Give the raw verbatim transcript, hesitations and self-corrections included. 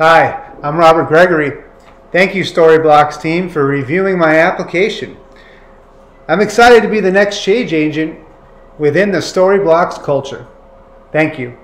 Hi, I'm Robert Gregory. Thank you, Storyblocks team, for reviewing my application. I'm excited to be the next change agent within the Storyblocks culture. Thank you.